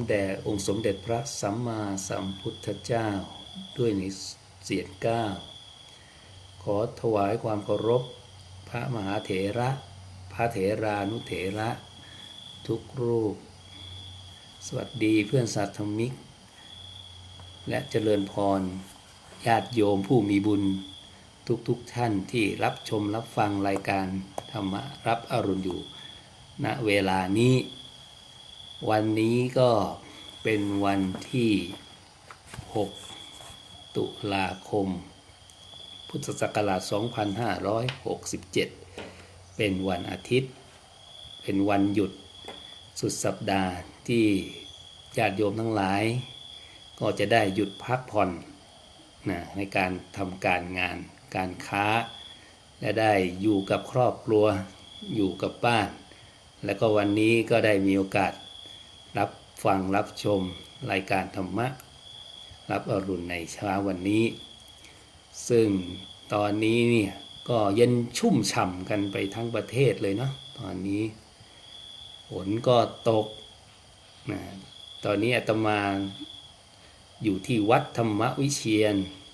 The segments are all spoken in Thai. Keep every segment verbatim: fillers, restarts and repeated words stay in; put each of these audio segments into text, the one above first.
แด่องค์สมเด็จพระสัมมาสัมพุทธเจ้าด้วยในเสียงเก้าขอถวายความเคารพพระมหาเถระพระเถรานุเถระทุกรูปสวัสดีเพื่อนสัตธมิกและเจริญพรญาติโยมผู้มีบุญทุกๆ ท่านที่รับชมรับฟังรายการธรรมรับอรุณอยู่ณเวลานี้วันนี้ก็เป็นวันที่หกตุลาคมพุทธศักราชสองพันห้าร้อยหกสิบเจ็ดเป็นวันอาทิตย์เป็นวันหยุดสุดสัปดาห์ที่ญาติโยมทั้งหลายก็จะได้หยุดพักผ่อนนะในการทำการงานการค้าและได้อยู่กับครอบครัวอยู่กับบ้านแล้วก็วันนี้ก็ได้มีโอกาสรับฟังรับชมรายการธรรมะรับอรุณในเช้าวันนี้ซึ่งตอนนี้เนี่ยก็เย็นชุ่มฉ่ำกันไปทั้งประเทศเลยเนาะตอนนี้ฝนก็ตกนะตอนนี้อาตมาอยู่ที่วัดธรรมวิเชียร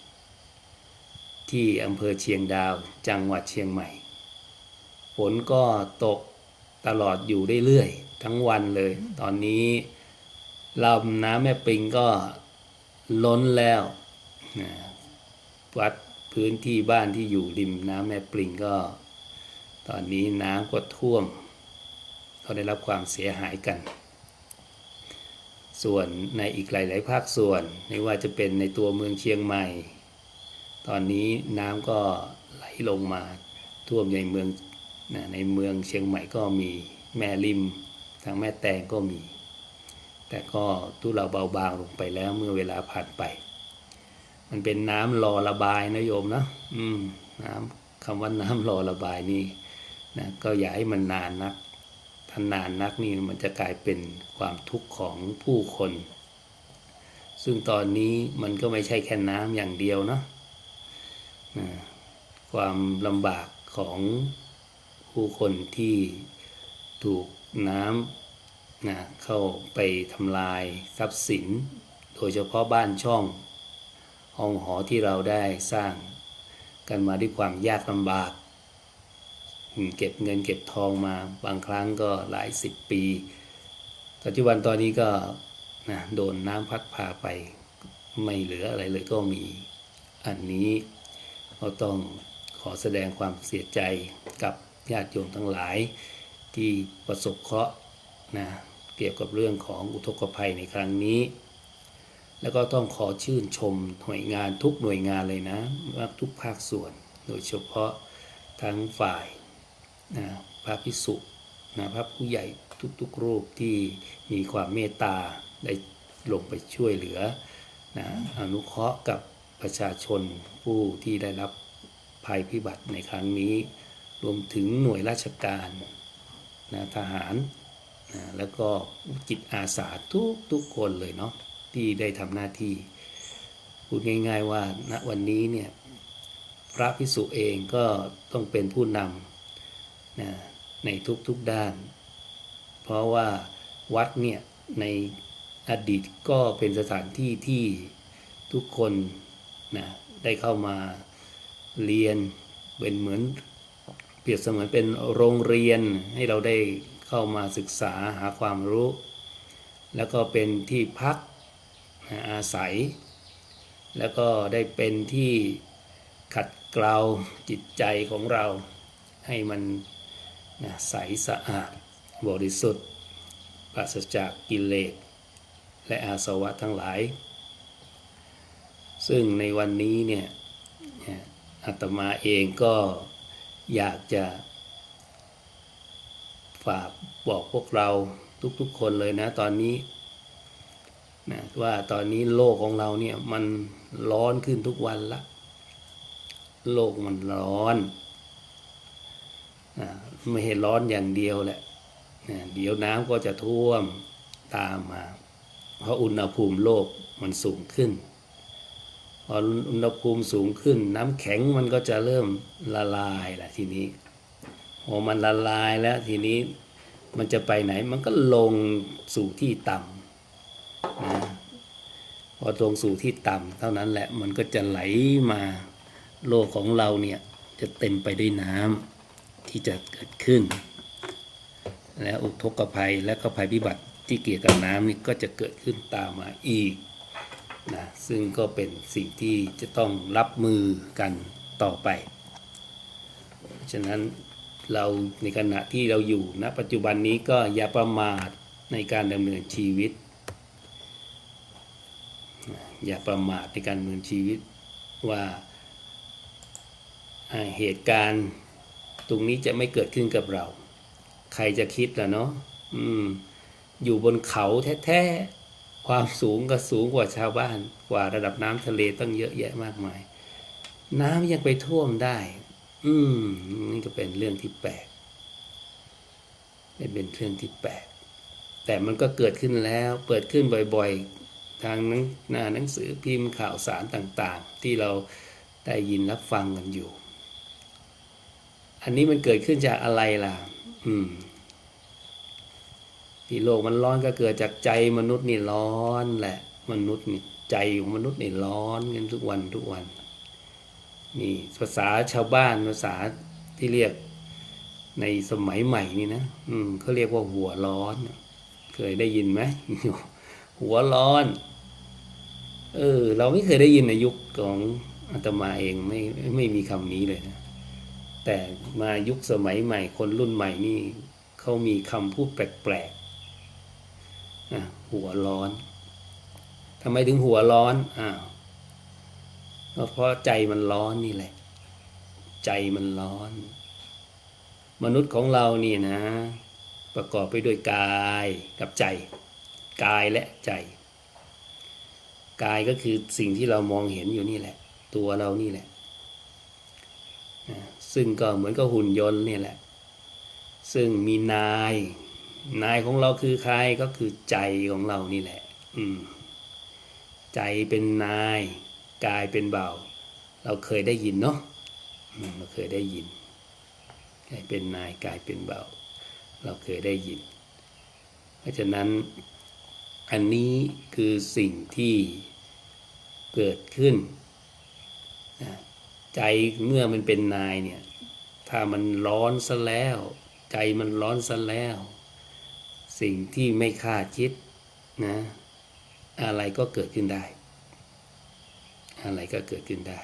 ที่อำเภอเชียงดาวจังหวัดเชียงใหม่ฝนก็ตกตลอดอยู่เรื่อยๆทั้งวันเลยตอนนี้ลำน้ำแม่ปิงก็ล้นแล้วนะวัดพื้นที่บ้านที่อยู่ริมน้ำแม่ปิงก็ตอนนี้น้ำก็ท่วมก็ได้รับความเสียหายกันส่วนในอีกหลายๆภาคส่วนไม่ว่าจะเป็นในตัวเมืองเชียงใหม่ตอนนี้น้ำก็ไหลลงมาท่วมในเมืองนะในเมืองเชียงใหม่ก็มีแม่ริมทางแม่แตงก็มีแต่ก็ทุเลาเบาบางลงไปแล้วเมื่อเวลาผ่านไปมันเป็นน้ำรอระบายนะโยมนะอืมน้ำคำว่าน้ำรอระบายนี่นะก็อย่าให้มันนานนักถ้านานนักนี่มันจะกลายเป็นความทุกข์ของผู้คนซึ่งตอนนี้มันก็ไม่ใช่แค่น้ำอย่างเดียวนะนะความลำบากของผู้คนที่ถูกน้ำนะเข้าไปทำลายทรัพย์สินโดยเฉพาะบ้านช่องห้องหอที่เราได้สร้างกันมาด้วยความยากลำบากเก็บเงินเก็บทองมาบางครั้งก็หลายสิบปีปัจจุบันตอนนี้ก็นะโดนน้ำพัดพาไปไม่เหลืออะไรเลยก็มีอันนี้เราต้องขอแสดงความเสียใจกับญาติโยมทั้งหลายที่ประสบเคราะห์นะเกี่ยวกับเรื่องของอุทกภัยในครั้งนี้แล้วก็ต้องขอชื่นชมหน่วยงานทุกหน่วยงานเลยนะทุกภาคส่วนโดยเฉพาะทั้งฝ่ายนะพระภิกษุนะพระผู้ใหญ่ทุกๆรูปที่มีความเมตตาได้ลงไปช่วยเหลือนะอนุเคราะห์กับประชาชนผู้ที่ได้รับภัยพิบัติในครั้งนี้รวมถึงหน่วยราชการนะทหารนะแล้วก็จิตอาสาทุกทุกคนเลยเนาะที่ได้ทำหน้าที่พูดง่ายๆว่าณวันนี้เนี่ยพระภิกษุเองก็ต้องเป็นผู้นำนะในทุกๆด้านเพราะว่าวัดเนี่ยในอดีตก็เป็นสถานที่ที่ทุกคนนะได้เข้ามาเรียนเป็นเหมือนเปรียบเสมือนเป็นโรงเรียนให้เราได้เข้ามาศึกษาหาความรู้แล้วก็เป็นที่พักอาศัยแล้วก็ได้เป็นที่ขัดเกลาจิตใจของเราให้มันใสสะอาดบริสุทธิ์ปราศจากกิเลสและอาสวะทั้งหลายซึ่งในวันนี้เนี่ยอาตมาเองก็อยากจะฝากบอกพวกเราทุกๆคนเลยนะตอนนี้นะว่าตอนนี้โลกของเราเนี่ยมันร้อนขึ้นทุกวันละโลกมันร้อนนะไม่ใช่ร้อนอย่างเดียวแหละนะเดี๋ยวน้ำก็จะท่วมตามมาเพราะอุณหภูมิโลกมันสูงขึ้นพออุณหภูมิสูงขึ้นน้ำแข็งมันก็จะเริ่มละลายแหละทีนี้พอมันละลายแล้วทีนี้มันจะไปไหนมันก็ลงสู่ที่ต่อลงสู่ที่ต่ำเท่านั้นแหละมันก็จะไหลมาโลกของเราเนี่ยจะเต็มไปด้วยน้ำที่จะเกิดขึ้นและอุทกภัยและก็ภัยพิบัติที่เกี่ยวกับน้ำนี่ก็จะเกิดขึ้นตามมาอีกนะซึ่งก็เป็นสิ่งที่จะต้องรับมือกันต่อไปฉะนั้นเราในขณะที่เราอยู่ณปัจจุบันนี้ก็อย่าประมาทในการดำเนินชีวิตอย่าประมาทในการดำเนินชีวิตว่าเหตุการณ์ตรงนี้จะไม่เกิดขึ้นกับเราใครจะคิดล่ะเนาะอืมอยู่บนเขาแท้ๆความสูงก็สูงกว่าชาวบ้านกว่าระดับน้ำทะเลตั้งเยอะแยะมากมายน้ำยังไปท่วมได้อืมนี่ก็เป็นเรื่องที่แปลกไม่เป็นเรื่องที่แปลกแต่มันก็เกิดขึ้นแล้วเปิดขึ้นบ่อยๆทางหน้าหนังสือพิมพ์ข่าวสารต่างๆที่เราได้ยินรับฟังกันอยู่อันนี้มันเกิดขึ้นจากอะไรล่ะอืมที่โลกมันร้อนก็เกิดจากใจมนุษย์นี่ร้อนแหละมนุษย์นี่ใจของมนุษย์นี่ร้อนกันทุกวันทุกวันนี่ภาษาชาวบ้านภาษาที่เรียกในสมัยใหม่นี่นะอืมเขาเรียกว่าหัวร้อนเคยได้ยินไหมหัวร้อนเออเราไม่เคยได้ยินในยุคของอาตมาเองไม่ไม่มีคำนี้เลยนะแต่มายุคสมัยใหม่คนรุ่นใหม่นี่เขามีคำพูดแปลกๆอ่ะหัวร้อนทำไมถึงหัวร้อนอ้าวก็เพราะใจมันร้อนนี่แหละใจมันร้อนมนุษย์ของเรานี่นะประกอบไปด้วยกายกับใจกายและใจกายก็คือสิ่งที่เรามองเห็นอยู่นี่แหละตัวเรานี่แหละนะซึ่งก็เหมือนกับหุ่นยนต์นี่แหละซึ่งมีนายนายของเราคือใครก็คือใจของเรานี่แหละอืมใจเป็นนายกายเป็นบ่าวเราเคยได้ยินเนาะเราเคยได้ยินกายเป็นนายกายเป็นบ่าวเราเคยได้ยินเพราะฉะนั้นอันนี้คือสิ่งที่เกิดขึ้นนะใจเมื่อมันเป็นนายเนี่ยถ้ามันร้อนซะแล้วใจมันร้อนซะแล้วสิ่งที่ไม่คาดคิดนะอะไรก็เกิดขึ้นได้อะไรก็เกิดขึ้นได้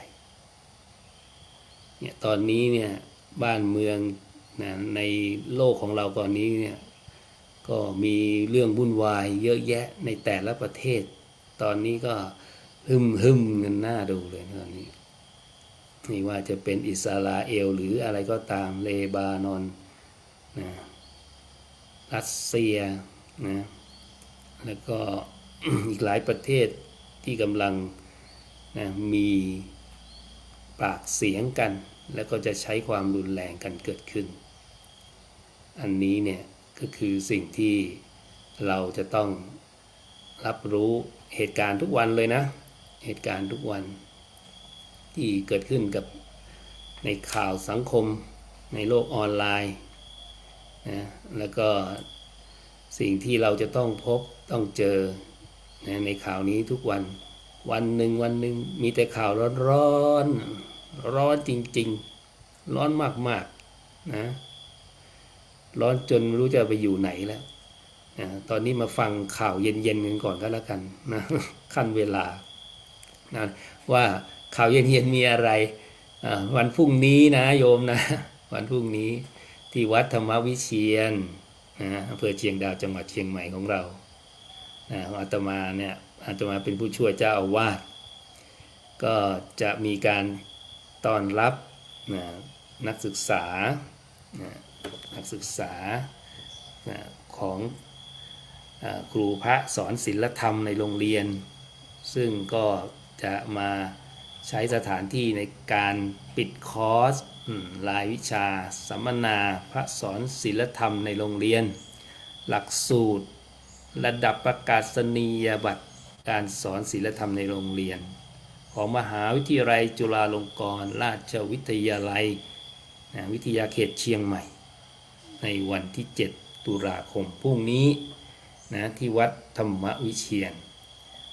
เนี่ยตอนนี้เนี่ยบ้านเมืองนะในโลกของเราตอนนี้เนี่ยก็มีเรื่องวุ่นวายเยอะแยะในแต่ละประเทศตอนนี้ก็หึมหึมกันหน้าดูเลยตอนนี้ไม่ว่าจะเป็นอิสราเอลหรืออะไรก็ตามเลบานอนนะรัสเซียนะแล้วก็ อีกหลายประเทศที่กำลังนะมีปากเสียงกันแล้วก็จะใช้ความรุนแรงกันเกิดขึ้นอันนี้เนี่ยก็คือสิ่งที่เราจะต้องรับรู้เหตุการณ์ทุกวันเลยนะเหตุการณ์ทุกวันที่เกิดขึ้นกับในข่าวสังคมในโลกออนไลน์นะแล้วก็สิ่งที่เราจะต้องพบต้องเจอนะในข่าวนี้ทุกวันวันหนึ่งวันหนึ่งมีแต่ข่าวร้อนๆร้อนจริงๆร้อนมากๆนะร้อนจนไม่รู้จะไปอยู่ไหนแล้วนะตอนนี้มาฟังข่าวเย็นๆกันก่อนก็แล้วกันนะขั้นเวลานะว่าข่าวเย็นๆมีอะไรวันพรุ่งนี้นะโยมนะวันพรุ่งนี้ที่วัดธรรมวิเชียรนะอำเภอเชียงดาวจังหวัดเชียงใหม่ของเรานะอาตมาเนี่ยอาตมาเป็นผู้ช่วยเจ้าอาวาสก็จะมีการต้อนรับนะนักศึกษานะนักศึกษานะของครูพระสอนศีลธรรมในโรงเรียนซึ่งก็จะมาใช้สถานที่ในการปิดคอร์สรายวิชาสัมมนาพระสอนศีลธรรมในโรงเรียนหลักสูตรระดับประกาศนียบัตรการสอนศีลธรรมในโรงเรียนของมหาวิทยาลัยจุฬาลงกรณราชวิทยาลัยนะวิทยาเขตเชียงใหม่ในวันที่เจ็ดตุลาคมพรุ่งนี้นะที่วัดธรรมวิเชียร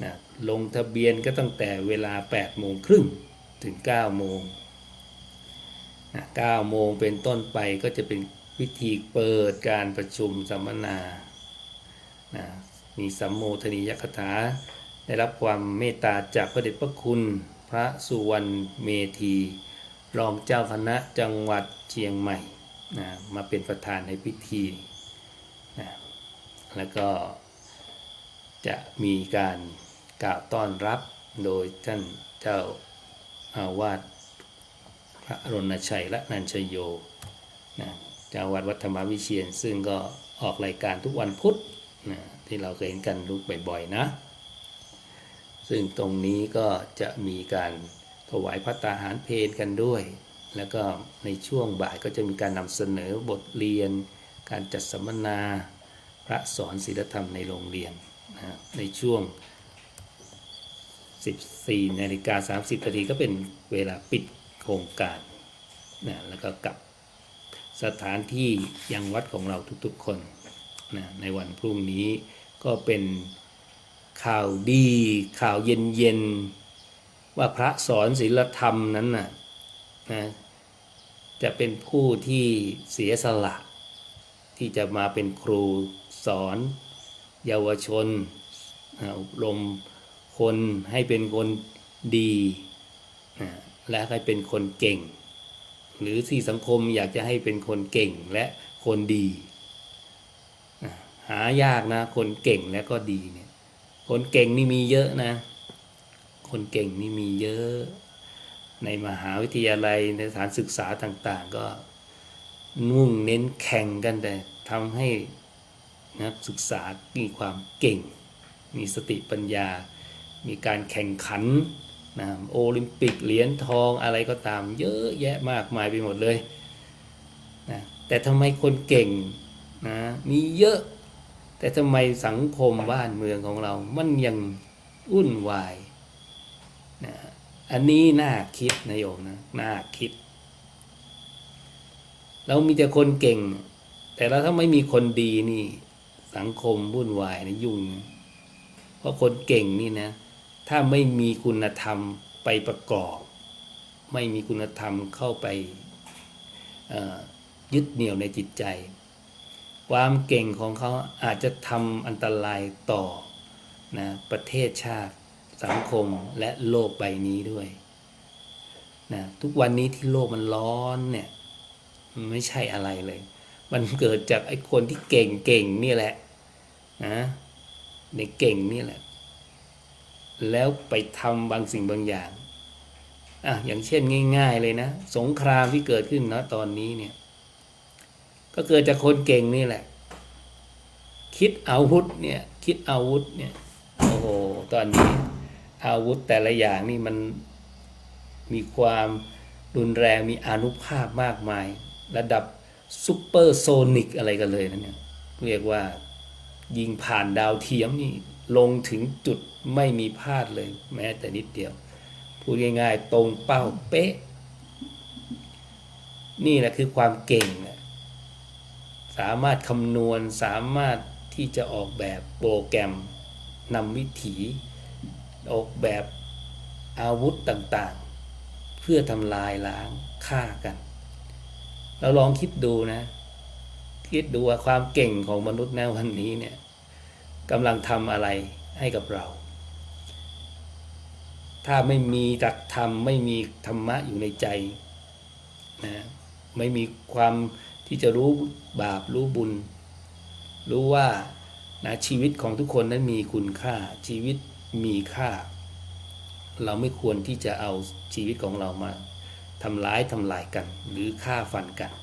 นะลงทะเบียนก็ตั้งแต่เวลาแปดโมงครึ่งถึงเก้าโมงนะเก้าโมงเป็นต้นไปก็จะเป็นพิธีเปิดการประชุมสัมมนานะมีสัมโมทนียคถาได้รับความเมตตาจากพระเดชพระคุณพระสุวรรณเมธีรองเจ้าคณะจังหวัดเชียงใหม่นะมาเป็นประธานในพิธีนะแล้วก็จะมีการกล่าวต้อนรับโดยท่านเจ้าอาวาสพระรณชัยละนันชโยนะเจ้าวัดวัดธรรมวิเชียรซึ่งก็ออกรายการทุกวันพุธนะที่เราเคยเห็นกันรู้บ่อยๆนะซึ่งตรงนี้ก็จะมีการถวายภัตตาหารเพลกันด้วยแล้วก็ในช่วงบ่ายก็จะมีการนำเสนอบทเรียนการจัดสัมมนาพระสอนศีลธรรมในโรงเรียนนะในช่วงสิบสี่นาฬิกาสามสิบนาทีก็เป็นเวลาปิดโครงการนะแล้วก็กลับสถานที่ยังวัดของเราทุกๆคนนะในวันพรุ่งนี้ก็เป็นข่าวดีข่าวเย็นๆว่าพระสอนศีลธรรมนั้นนะนะจะเป็นผู้ที่เสียสละที่จะมาเป็นครูสอนเยาวชนอบรมคนให้เป็นคนดีและให้เป็นคนเก่งหรือที่สังคมอยากจะให้เป็นคนเก่งและคนดีหายากนะคนเก่งและก็ดีเนี่ยคนเก่งนี่มีเยอะนะคนเก่งนี่มีเยอะในมหาวิทยาลัยในสถานศึกษาต่างๆก็มุ่งเน้นแข่งกันแต่ทำให้นักศึกษามีความเก่งมีสติปัญญามีการแข่งขันนะโอลิมปิกเหรียญทองอะไรก็ตามเยอะแยะมากมายไปหมดเลยนะแต่ทำไมคนเก่งนะมีเยอะแต่ทำไมสังคมบ้านเมืองของเรามันยังวุ่นวายนะอันนี้น่าคิดนะโยมนะน่าคิดเรามีแต่คนเก่งแต่เราถ้าไม่มีคนดีนี่สังคมวุ่นวายนะยุ่งเพราะคนเก่งนี่นะถ้าไม่มีคุณธรรมไปประกอบไม่มีคุณธรรมเข้าไปยึดเหนี่ยวในจิตใจความเก่งของเขาอาจจะทำอันตรายต่อนะประเทศชาติสังคมและโลกใบนี้ด้วยนะทุกวันนี้ที่โลกมันร้อนเนี่ยมันไม่ใช่อะไรเลยมันเกิดจากไอ้คนที่เก่งๆนี่แหละนะในเก่งนี่แหละแล้วไปทำบางสิ่งบางอย่างอ่ะอย่างเช่นง่ายๆเลยนะสงครามที่เกิดขึ้นนะตอนนี้เนี่ยก็เกิดจากคนเก่งนี่แหละคิดอาวุธเนี่ยคิดอาวุธเนี่ยโอ้โหตอนนี้อาวุธแต่ละอย่างนี่มันมีความรุนแรงมีอานุภาพมากมายระดับซุปเปอร์โซนิกอะไรกันเลยนะเนี่ยเรียกว่ายิงผ่านดาวเทียมนี่ลงถึงจุดไม่มีพลาดเลยแม้แต่นิดเดียวพูดง่ายๆตรงเป้าเป๊ะนี่แหละคือความเก่งนะสามารถคำนวณสามารถที่จะออกแบบโปรแกรมนำวิถีออกแบบอาวุธต่างๆเพื่อทำลายล้างฆ่ากันเราลองคิดดูนะคิดดูว่าความเก่งของมนุษย์ในวันนี้เนี่ยกำลังทำอะไรให้กับเราถ้าไม่มีหลักธรรมไม่มีธรรมะอยู่ในใจนะไม่มีความที่จะรู้บาปรู้บุญรู้ว่านะชีวิตของทุกคนนั้นมีคุณค่าชีวิตมีค่าเราไม่ควรที่จะเอาชีวิตของเรามาทำร้ายทำลายกันหรือฆ่าฟันกัน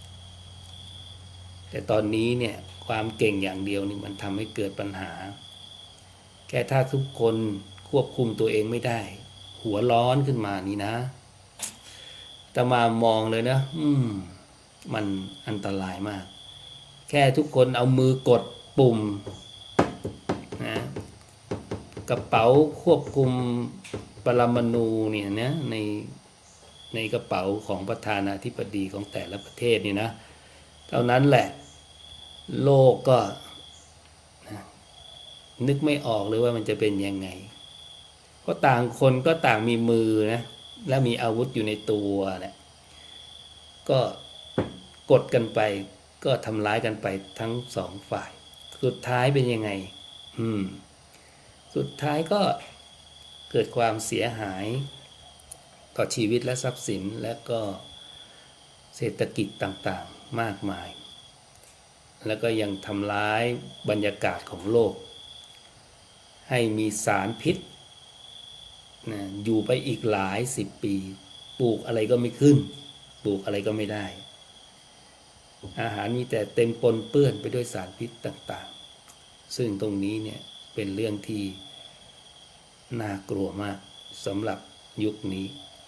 แต่ตอนนี้เนี่ยความเก่งอย่างเดียวนี่มันทำให้เกิดปัญหาแค่ถ้าทุกคนควบคุมตัวเองไม่ได้หัวร้อนขึ้นมานี่นะอาตมามองเลยนะอืมมันอันตรายมากแค่ทุกคนเอามือกดปุ่มนะกระเป๋าควบคุมปรมาณูเนี่ยนะในในกระเป๋าของประธานาธิบดีของแต่ละประเทศนี่นะเท่านั้นแหละโลกก็นะนึกไม่ออกเลยว่ามันจะเป็นยังไงเพราะต่างคนก็ต่างมีมือนะและมีอาวุธอยู่ในตัวเนี่ยก็กดกันไปก็ทำร้ายกันไปทั้งสองฝ่ายสุดท้ายเป็นยังไงอืมสุดท้ายก็เกิดความเสียหายต่อชีวิตและทรัพย์สินและก็เศรษฐกิจต่างๆมากมายแล้วก็ยังทำร้ายบรรยากาศของโลกให้มีสารพิษนะอยู่ไปอีกหลายสิบปีปลูกอะไรก็ไม่ขึ้นปลูกอะไรก็ไม่ได้อาหารมีแต่เต็มปนเปื้อนไปด้วยสารพิษต่างๆซึ่งตรงนี้เนี่ยเป็นเรื่องที่น่ากลัวมากสำหรับยุคนี้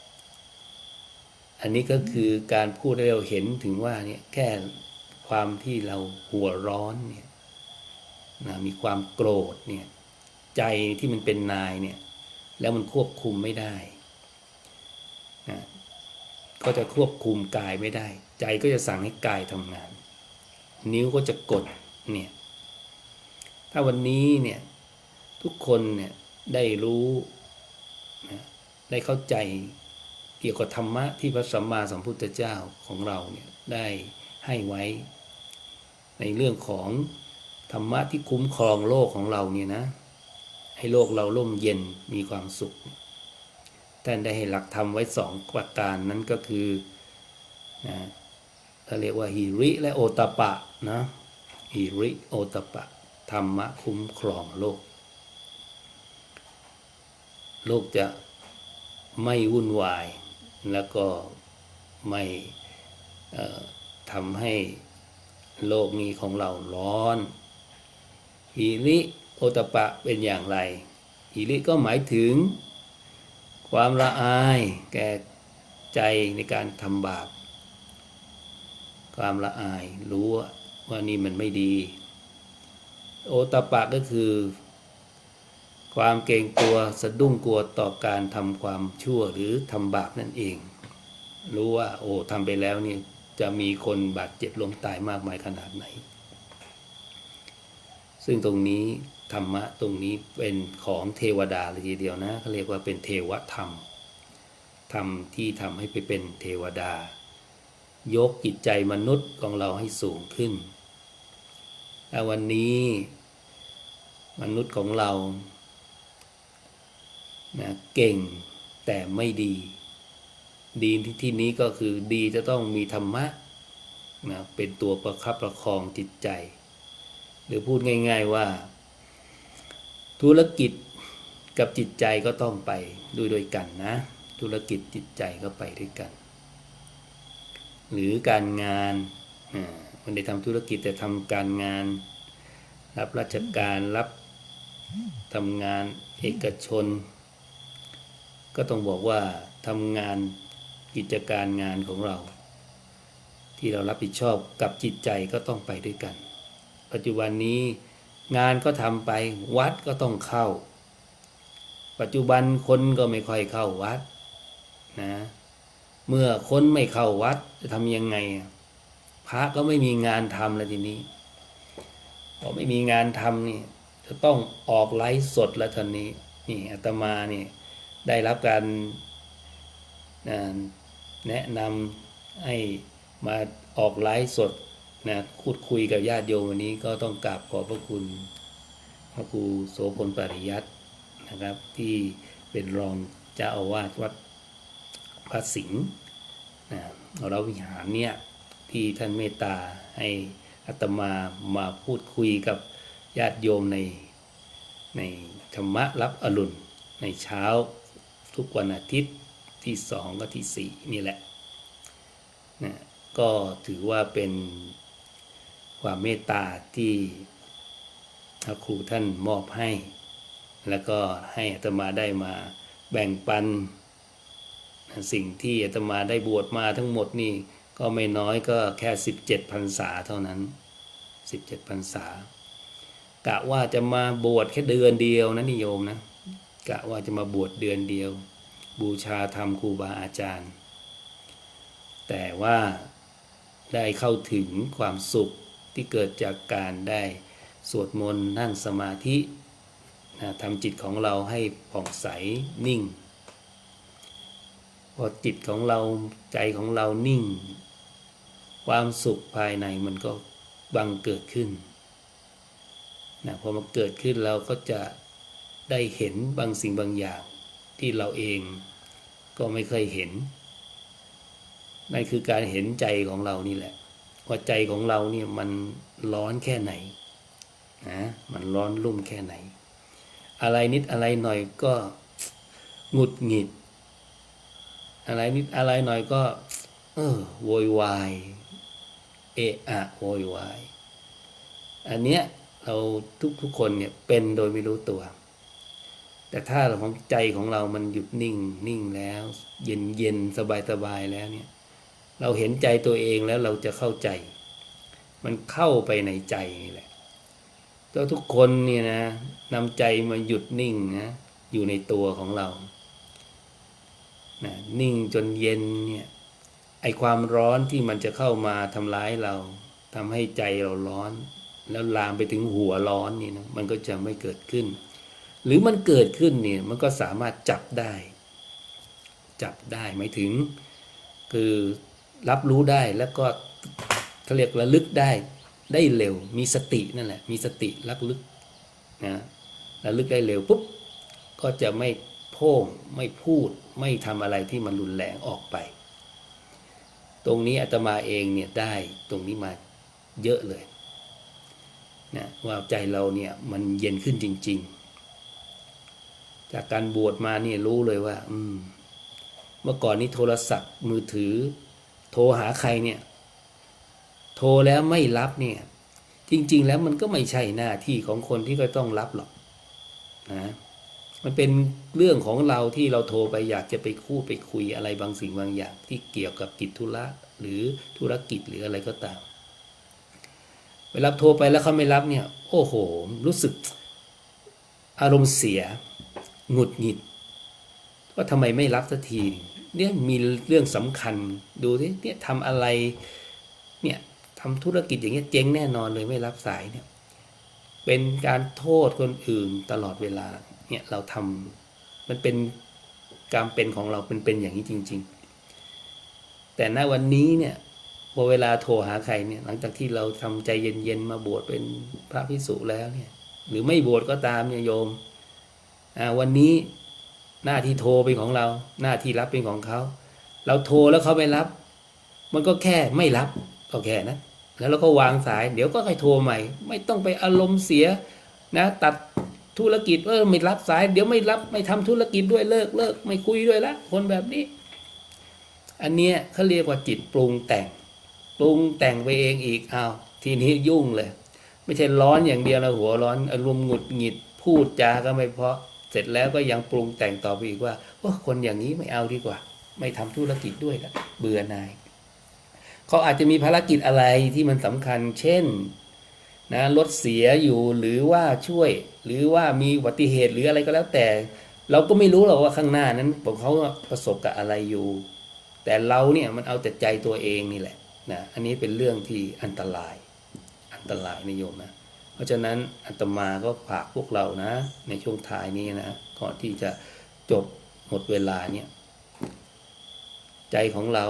อันนี้ก็คือการพูดให้เราเห็นถึงว่าเนี่ยแค่ความที่เราหัวร้อนเนี่ยนะมีความโกรธเนี่ยใจที่มันเป็นนายเนี่ยแล้วมันควบคุมไม่ได้นะก็จะควบคุมกายไม่ได้ใจก็จะสั่งให้กายทำงานนิ้วก็จะกดเนี่ยถ้าวันนี้เนี่ยทุกคนเนี่ยได้รู้นะได้เข้าใจเกี่ยวกับธรรมะที่พระสัมมาสัมพุทธเจ้าของเราเนี่ยได้ให้ไว้ในเรื่องของธรรมะที่คุ้มครองโลกของเราเนี่ยนะให้โลกเราร่มเย็นมีความสุขท่านได้ให้หลักธรรมไว้สองประการนั้นก็คือนะเขาเรียกว่าหิริและโอตตัปปะนะหิริโอตตัปปะธรรมะคุ้มครองโลกโลกจะไม่วุ่นวายแล้วก็ไม่ทำให้โลกนี้ของเราร้อนหิริโอตตัปปะเป็นอย่างไรหิริก็หมายถึงความละอายแก่ใจในการทำบาปความละอายรู้ว่านี่มันไม่ดีโอตตัปปะก็คือความเกรงกลัวสะดุ้งกลัวต่อการทำความชั่วหรือทำบาปนั่นเองรู้ว่าโอ้ทำไปแล้วนี่จะมีคนบาดเจ็บล้มตายมากมายขนาดไหนซึ่งตรงนี้ธรรมะตรงนี้เป็นของเทวดาเลยทีเดียวนะเขาเรียกว่าเป็นเทวธรรมธรรมที่ทำให้ไปเป็นเทวดายกจิตใจมนุษย์ของเราให้สูงขึ้นแต่วันนี้มนุษย์ของเรานะเก่งแต่ไม่ดีดีที่ที่นี้ก็คือดีจะต้องมีธรรมะนะเป็นตัวประคับประคองจิตใจหรือพูดง่ายๆว่าธุรกิจกับจิตใจก็ต้องไปด้วยด้วยกันนะธุรกิจจิตใจก็ไปด้วยกันหรือการงานมันได้ทำธุรกิจแต่ทำการงานรับราชการรับทำงานเอกชนก็ต้องบอกว่าทำงานกิจการงานของเราที่เรารับผิดชอบกับจิตใจก็ต้องไปด้วยกันปัจจุบันนี้งานก็ทำไปวัดก็ต้องเข้าปัจจุบันคนก็ไม่ค่อยเข้าวัดนะเมื่อคนไม่เข้าวัดจะทำยังไงพระก็ไม่มีงานทำแล้วทีนี้พอไม่มีงานทำนี่จะต้องออกไลฟ์สดแล้วทีนี้นี่อาตมานี่ได้รับการแนะนำให้มาออกไลฟ์สดนะพูดคุยกับญาติโยมวันนี้ก็ต้องกราบขอบพระคุณพระครูโสพลปริยัตินะครับที่เป็นรองเจ้าอาวาสวัดพระสิงห์นะเราวิหารเนี่ยที่ท่านเมตตาให้อาตมามาพูดคุยกับญาติโยมในในธรรมะรับอรุณในเช้าทุกวันอาทิตย์ที่สองก็ที่สี่นี่แหละนะก็ถือว่าเป็นความเมตตาที่พระครูท่านมอบให้แล้วก็ให้อาตมาได้มาแบ่งปันสิ่งที่อาตมาได้บวชมาทั้งหมดนี่ก็ไม่น้อยก็แค่สิบเจ็ดพรรษาเท่านั้นสิบเจ็ดพรรษากะว่าจะมาบวชแค่เดือนเดียวนะนิโยมนะกะว่าจะมาบวชเดือนเดียวบูชาธรรมครูบาอาจารย์แต่ว่าได้เข้าถึงความสุขที่เกิดจากการได้สวดมนต์นั่งสมาธิทำจิตของเราให้ผ่องใสนิ่งพอจิตของเราใจของเรานิ่งความสุขภายในมันก็บังเกิดขึ้นนะพอมันเกิดขึ้นเราก็จะได้เห็นบางสิ่งบางอย่างที่เราเองก็ไม่เคยเห็นนั่นคือการเห็นใจของเรานี่แหละว่าใจของเราเนี่ยมันร้อนแค่ไหนนะมันร้อนรุ่มแค่ไหนอะไรนิดอะไรหน่อยก็หงุดหงิดอะไรนิดอะไรหน่อยก็เออโวยวายเอะอะโวยวายอันเนี้ยเราทุกทุกคนเนี่ยเป็นโดยไม่รู้ตัวแต่ถ้าของใจของเรามันหยุดนิ่งนิ่งแล้วเย็นเย็นสบายสบายแล้วเนี่ยเราเห็นใจตัวเองแล้วเราจะเข้าใจมันเข้าไปในใจนี่แหละแล้วทุกคนเนี่ยนะนำใจมาหยุดนิ่งนะอยู่ในตัวของเรานะนิ่งจนเย็นเนี่ยไอความร้อนที่มันจะเข้ามาทำร้ายเราทำให้ใจเราร้อนแล้วลามไปถึงหัวร้อนนี่นะมันก็จะไม่เกิดขึ้นหรือมันเกิดขึ้นเนี่ยมันก็สามารถจับได้จับได้หมายถึงคือรับรู้ได้แล้วก็เขาเรียกระลึกได้ได้เร็วมีสตินั่นแหละมีสติระลึกนะระลึกได้เร็วปุ๊บก็จะไม่โพ่งไม่พูดไม่ทำอะไรที่มันรุนแรงออกไปตรงนี้อาตมาเองเนี่ยได้ตรงนี้มาเยอะเลยนะว่าใจเราเนี่ยมันเย็นขึ้นจริงๆจากการบวชมาเนี่ยรู้เลยว่าอืมเมื่อก่อนนี้โทรศัพท์มือถือโทรหาใครเนี่ยโทรแล้วไม่รับเนี่ยจริงๆแล้วมันก็ไม่ใช่หน้าที่ของคนที่ก็ต้องรับหรอกนะมันเป็นเรื่องของเราที่เราโทรไปอยากจะไปคู่ไปคุยอะไรบางสิ่งบางอย่างที่เกี่ยวกับกิจธุระหรือธุรกิจหรืออะไรก็ตามเวลาโทรไปแล้วเขาไม่รับเนี่ยโอ้โหรู้สึกอารมณ์เสียหงุดหงิดว่าทำไมไม่รับสักทีเนี่ยมีเรื่องสำคัญดูสิเนี่ยทำอะไรเนี่ยทำธุรกิจอย่างเงี้ยเจ๊งแน่นอนเลยไม่รับสายเนี่ยเป็นการโทษคนอื่นตลอดเวลาเนี่ยเราทำมันเป็นการเป็นของเราเป็นเป็นอย่างนี้จริงๆแต่ณวันนี้เนี่ยพอเวลาโทรหาใครเนี่ยหลังจากที่เราทำใจเย็นๆมาบวชเป็นพระภิกษุแล้วเนี่ยหรือไม่บวชก็ตามเนี่ยโยมอ่าวันนี้หน้าที่โทรเป็นของเราหน้าที่รับเป็นของเขาเราโทรแล้วเขาไม่รับมันก็แค่ไม่รับก็แค่นั้นแล้วเราก็วางสายเดี๋ยวก็ค่อยโทรใหม่ไม่ต้องไปอารมณ์เสียนะตัดธุรกิจเออไม่รับสายเดี๋ยวไม่รับไม่ทำธุรกิจด้วยเลิกเลิกไม่คุยด้วยละคนแบบนี้อันเนี้ยเขาเรียกว่าจิตปรุงแต่งปรุงแต่งไปเองอีกอ้าวทีนี้ยุ่งเลยไม่ใช่ร้อนอย่างเดียวนะหัวร้อนอารมณ์หงุดหงิดพูดจาก็ไม่เพราะเสร็จแล้วก็ยังปรุงแต่งต่อไปอีกว่าโอ้คนอย่างนี้ไม่เอาดีกว่าไม่ทำธุรกิจด้วยละเบื่อหน่ายเขาอาจจะมีภารกิจอะไรที่มันสำคัญเช่นนะรถเสียอยู่หรือว่าช่วยหรือว่ามีอุบัติเหตุหรืออะไรก็แล้วแต่เราก็ไม่รู้หรอกว่าข้างหน้านั้นพวกเขาประสบกับอะไรอยู่แต่เราเนี่ยมันเอาแต่ใจตัวเองนี่แหละนะอันนี้เป็นเรื่องที่อันตรายอันตรายนะโยมนะเพราะฉะนั้นอาตมาก็ฝากพวกเรานะในช่วงท้ายนี้นะก่อนที่จะจบหมดเวลาเนี่ยใจของเรา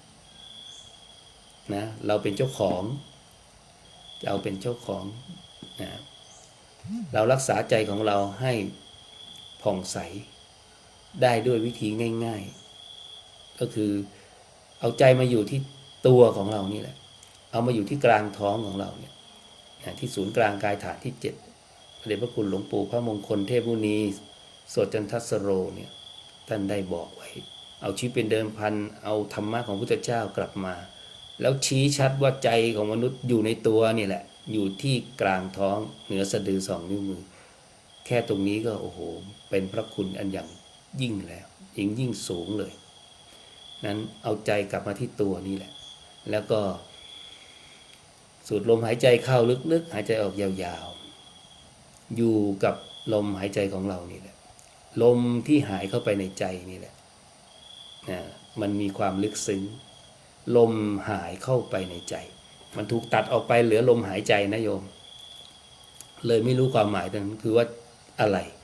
นะเราเป็นเจ้าของเราเป็นเจ้าของนะเรารักษาใจของเราให้ผ่องใสได้ด้วยวิธีง่ายๆก็คือเอาใจมาอยู่ที่ตัวของเรานี่แหละเอามาอยู่ที่กลางท้องของเราเนี่ยนะที่ศูนย์กลางกายฐานที่เจ็ดพระเดชพระคุณหลวงปู่พระมงคลเทพมุนีโสจันทสโรเนี่ยท่านได้บอกไว้เอาชีวิตเป็นเดิมพันเอาธรรมะของพุทธเจ้ากลับมาแล้วชี้ชัดว่าใจของมนุษย์อยู่ในตัวนี่แหละอยู่ที่กลางท้องเหนือสะดือสองนิ้วมือแค่ตรงนี้ก็โอ้โหเป็นพระคุณอันอย่างยิ่งแล้วยิ่งยิ่งสูงเลยนั้นเอาใจกลับมาที่ตัวนี่แหละแล้วก็สูดลมหายใจเข้าลึกๆหายใจออกยาวๆอยู่กับลมหายใจของเรานี่แหละลมที่หายเข้าไปในใจนี่แหละนะมันมีความลึกซึ้งลมหายเข้าไปในใจมันถูกตัดออกไปเหลือลมหายใจนะโยมเลยไม่รู้ความหมายนั้นคือว่าอะไร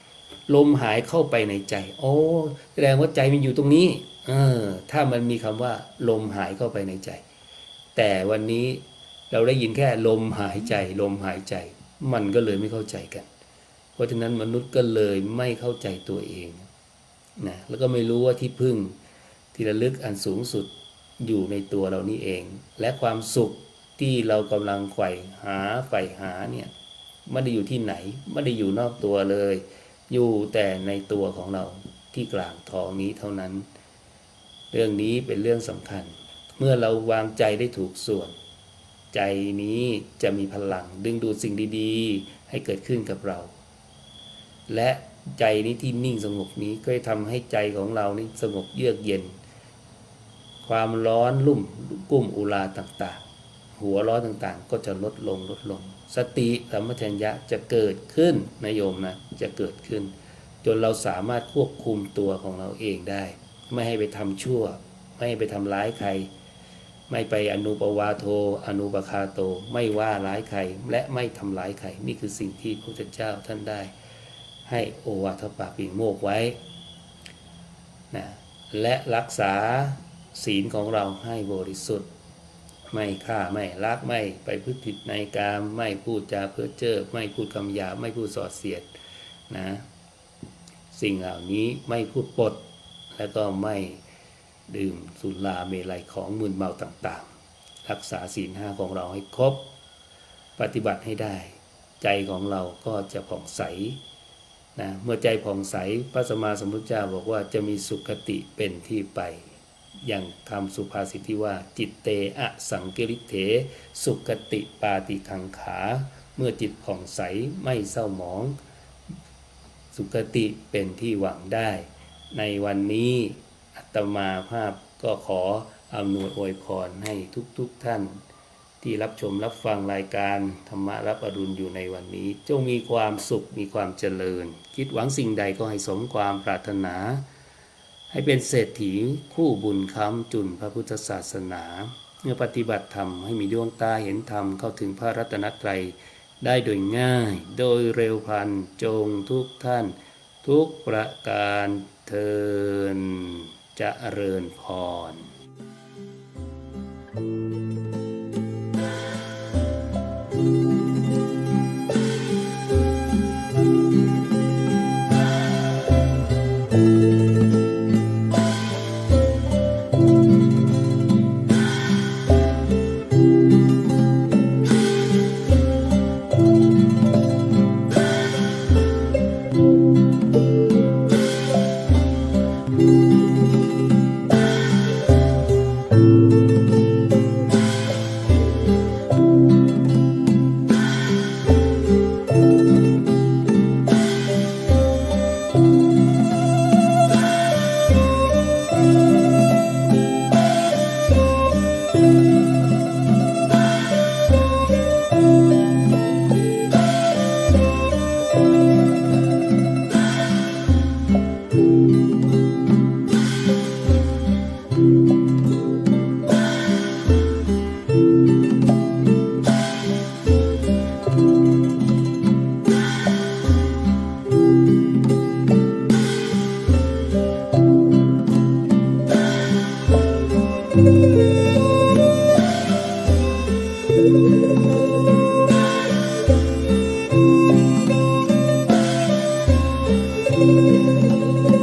ลมหายเข้าไปในใจโอ้แสดงว่าใจมันอยู่ตรงนี้เออถ้ามันมีคำว่าลมหายเข้าไปในใจแต่วันนี้เราได้ยินแค่ลมหายใจลมหายใจมันก็เลยไม่เข้าใจกันเพราะฉะนั้นมนุษย์ก็เลยไม่เข้าใจตัวเองนะแล้วก็ไม่รู้ว่าที่พึ่งที่ระลึกอันสูงสุดอยู่ในตัวเรานี่เองและความสุขที่เรากำลังไขว่หาใฝ่หาเนี่ยไม่ได้อยู่ที่ไหนไม่ได้อยู่นอกตัวเลยอยู่แต่ในตัวของเราที่กลางท้องนี้เท่านั้นเรื่องนี้เป็นเรื่องสำคัญเมื่อเราวางใจได้ถูกส่วนใจนี้จะมีพลังดึงดูดสิ่งดีๆให้เกิดขึ้นกับเราและใจนี้ที่นิ่งสงบนี้ก็จะทำให้ใจของเรานี่สงบเยือกเย็นความร้อนลุ่มกุ้มอุราต่างๆหัวร้อนต่างๆก็จะลดลงลดลงสติสัมปชัญญะจะเกิดขึ้นนะโยมนะจะเกิดขึ้นจนเราสามารถควบคุมตัวของเราเองได้ไม่ให้ไปทำชั่วไม่ให้ไปทำร้ายใครไม่ไปอนุปวาโทอนุปคาโตไม่ว่าร้ายใครและไม่ทำร้ายใครนี่คือสิ่งที่พระพุทธเจ้าท่านได้ให้โอวาทปาปิโมกข์ไว้นะและรักษาศีลของเราให้บริสุทธิ์ไม่ฆ่าไม่ลักไม่ไปพฤติผิดในกามไม่พูดจาเพ้อเจ้อไม่พูดคำหยาบไม่พูดส่อเสียดนะสิ่งเหล่านี้ไม่พูดปดแล้วก็ไม่ดื่มสุราเมลัยของมึนเมาต่างๆรักษาศีลห้าของเราให้ครบปฏิบัติให้ได้ใจของเราก็จะผ่องใสนะเมื่อใจผ่องใสพระสัมมาสัมพุทธเจ้าบอกว่าจะมีสุขติเป็นที่ไปอย่างคำสุภาษิตที่ว่าจิตเตอะสังกิริเถสุขติปาติคังขาเมื่อจิตผ่องใสไม่เศร้าหมองสุขติเป็นที่หวังได้ในวันนี้อาตมาภาพก็ขออำนวยอวยพรให้ทุกๆ ท่านที่รับชมรับฟังรายการธรรมะรับอรุณอยู่ในวันนี้จงมีความสุขมีความเจริญคิดหวังสิ่งใดก็ให้สมความปรารถนาให้เป็นเศรษฐีคู่บุญค้ำจุนพระพุทธศาสนาเมื่อปฏิบัติธรรมให้มีดวงตาเห็นธรรมเข้าถึงพระรัตนตรัยได้โดยง่ายโดยเร็วพลันจงทุกท่านทุกประการเทินเจริญพร Thank you.